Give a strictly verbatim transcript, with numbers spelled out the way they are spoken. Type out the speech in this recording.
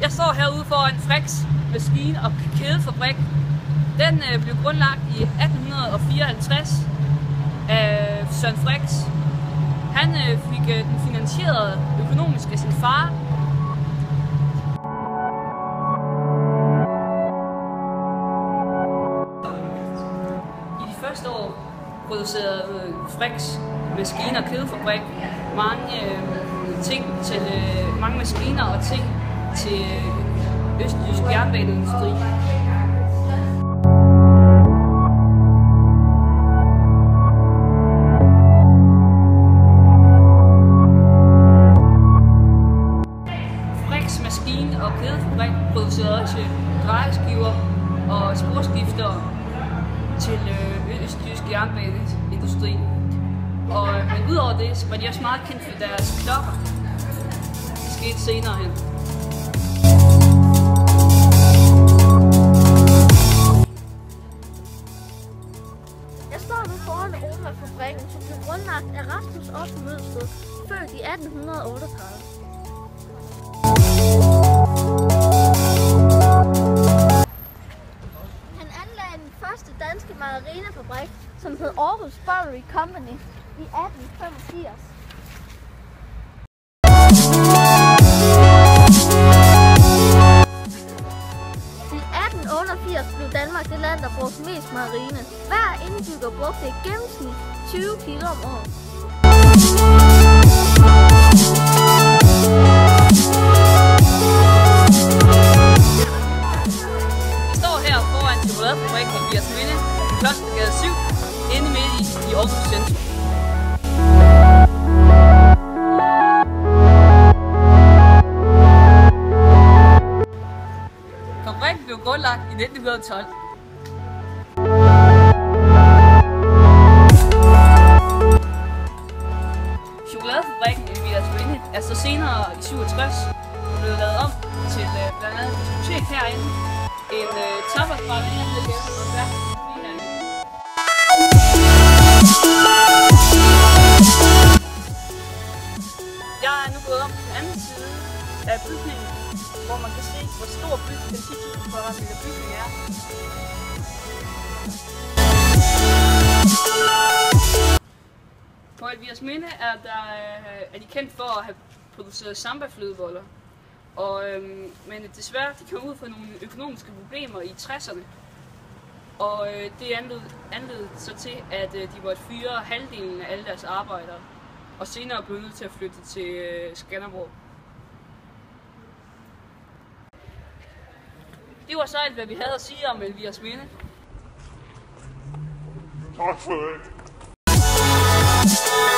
Jeg står herude foran Frichs maskine- og kædefabrik. Den øh, blev grundlagt i atten fireoghalvtreds af Søren Frichs. Han øh, fik øh, den finansieret økonomisk af sin far. I de første år producerede øh, Frichs maskine- og kædefabrik mange øh, ting til øh, mange maskiner og ting til øh, østjysk jernbaneindustri. Frichs maskine- og kædefabrik producerede også drejeskiver og sporskiftere til øh, østjysk jernbaneindustri. Og, men udover det, så var de også meget kendt for deres klokker. Det skete senere hen. Jeg står nu foran Oma-fabrikken, som blev grundlagt af Rasmus Otto Mødsted, født i atten otteogtredive. Han anlagde den første danske margarinefabrik, som hed Aarhus Bowery Company, i atten femogfirs. I atten otteogfirs blev Danmark det land, der brugte mest margarine. Hver indbygger brugte i gennemsnit tyve kilo om året. Vi står her foran chokoladefabrikken i Vigersminde, Klostergade syv, inde midt i, i Aarhus centrum. Fabrikken blev grundlagt i nitten tolv. Chokoladefabrikken i Vigersminde er så senere i syvogtres blevet lavet om til øh, blandt andet et diskotek herinde, en øh, tapasbar herinde, og en værk herinde. Jeg er nu gået om på den anden side af bygningen, hvor man kan se, hvor stor bygningen, den ti tusind kvadratmeter bygning er. På Vigersminde er, der, er de kendt for at have produceret samba-flødeboller. Og, øhm, men desværre, de kom ud for nogle økonomiske problemer i tresserne. Og øh, det anledte så til, at øh, de måtte fyre halvdelen af alle deres arbejdere. Og senere blev nødt til at flytte til øh, Skanderborg. Det var så alt, hvad vi havde at sige om Vigersminde. Tak for det.